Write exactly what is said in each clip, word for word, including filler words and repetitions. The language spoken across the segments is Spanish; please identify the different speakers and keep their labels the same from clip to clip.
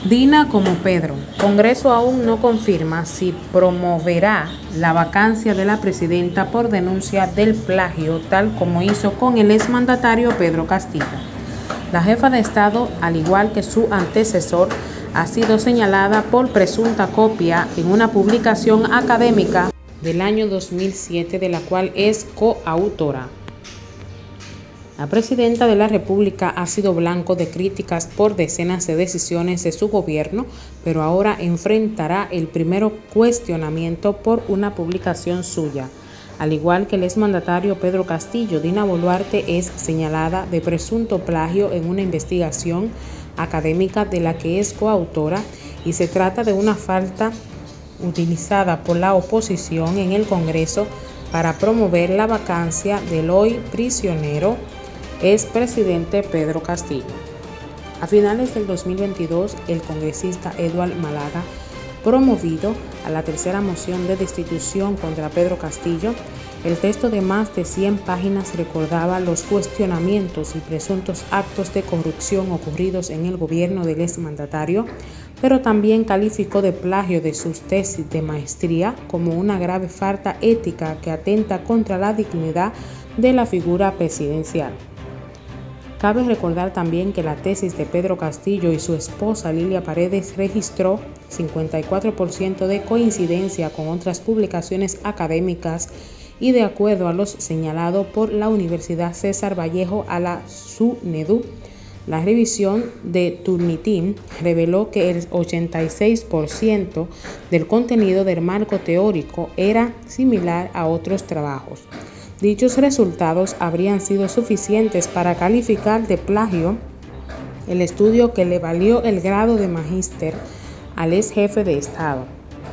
Speaker 1: Dina como Pedro. Congreso aún no confirma si promoverá la vacancia de la presidenta por denuncia del plagio, tal como hizo con el exmandatario Pedro Castillo. La jefa de Estado, al igual que su antecesor, ha sido señalada por presunta copia en una publicación académica del año dos mil siete, de la cual es coautora. La presidenta de la República ha sido blanco de críticas por decenas de decisiones de su gobierno, pero ahora enfrentará el primer cuestionamiento por una publicación suya. Al igual que el exmandatario Pedro Castillo, Dina Boluarte es señalada de presunto plagio en una investigación académica de la que es coautora, y se trata de una falta utilizada por la oposición en el Congreso para promover la vacancia del hoy prisionero expresidente Pedro Castillo. A finales del dos mil veintidós, el congresista Eduard Málaga, promovido a la tercera moción de destitución contra Pedro Castillo, el texto de más de cien páginas recordaba los cuestionamientos y presuntos actos de corrupción ocurridos en el gobierno del exmandatario, pero también calificó de plagio de sus tesis de maestría como una grave falta ética que atenta contra la dignidad de la figura presidencial. Cabe recordar también que la tesis de Pedro Castillo y su esposa Lilia Paredes registró cincuenta y cuatro por ciento de coincidencia con otras publicaciones académicas, y de acuerdo a los señalado por la Universidad César Vallejo a la SUNEDU, la revisión de Turnitin reveló que el ochenta y seis por ciento del contenido del marco teórico era similar a otros trabajos. Dichos resultados habrían sido suficientes para calificar de plagio el estudio que le valió el grado de magíster al ex jefe de Estado.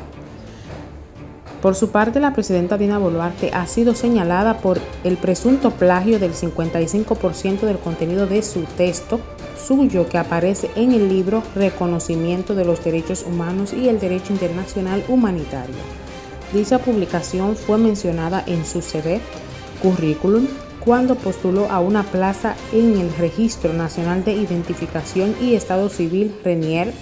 Speaker 1: Por su parte, la presidenta Dina Boluarte ha sido señalada por el presunto plagio del cincuenta y cinco por ciento del contenido de su texto suyo, que aparece en el libro Reconocimiento de los Derechos Humanos y el Derecho Internacional Humanitario. Dicha publicación fue mencionada en su C V currículum cuando postuló a una plaza en el Registro Nacional de Identificación y Estado Civil RENIER,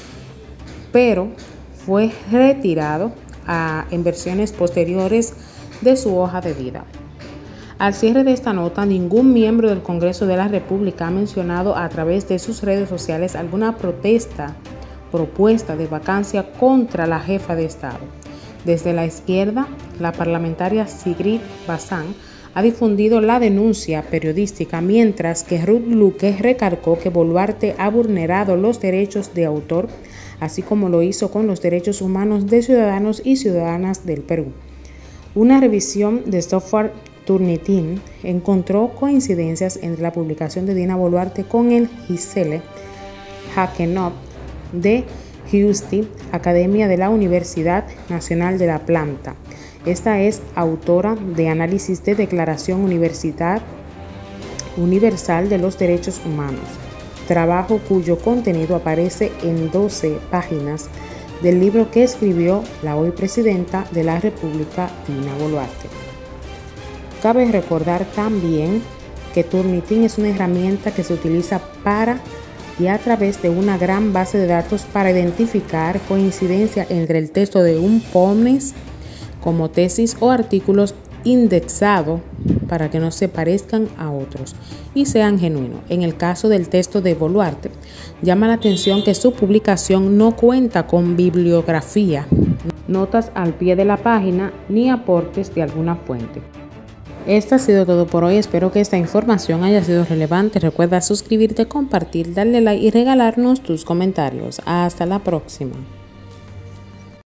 Speaker 1: pero fue retirado a, en versiones posteriores de su hoja de vida. Al cierre de esta nota, ningún miembro del Congreso de la República ha mencionado a través de sus redes sociales alguna protesta, propuesta de vacancia contra la jefa de Estado. Desde la izquierda, la parlamentaria Sigrid Bazán ha difundido la denuncia periodística, mientras que Ruth Luque recalcó que Boluarte ha vulnerado los derechos de autor, así como lo hizo con los derechos humanos de ciudadanos y ciudadanas del Perú. Una revisión de software Turnitin encontró coincidencias entre la publicación de Dina Boluarte con el Gisele Hakenopt de Houston, Academia de la Universidad Nacional de la Planta. Esta es autora de Análisis de Declaración Universidad Universal de los Derechos Humanos, trabajo cuyo contenido aparece en doce páginas del libro que escribió la hoy presidenta de la República, Dina Boluarte. Cabe recordar también que Turnitin es una herramienta que se utiliza para y a través de una gran base de datos para identificar coincidencia entre el texto de un POMES como tesis o artículos indexados para que no se parezcan a otros y sean genuinos. En el caso del texto de Boluarte, llama la atención que su publicación no cuenta con bibliografía, notas al pie de la página ni aportes de alguna fuente. Esto ha sido todo por hoy. Espero que esta información haya sido relevante. Recuerda suscribirte, compartir, darle like y regalarnos tus comentarios. Hasta la próxima.